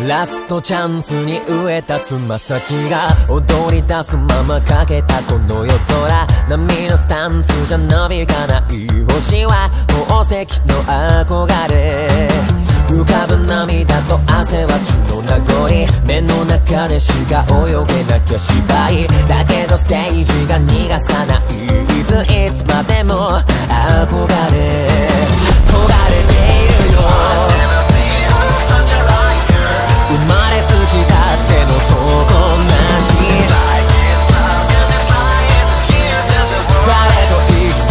ラストチャンスに植えたつま先が踊り出すままかけたこの夜空、波のスタンスじゃなびかない星は宝石の憧れ、浮かぶ涙と汗は血の名残、目の中でしか泳げなきゃ芝居だけどステージが逃がさない、いつまでも憧れ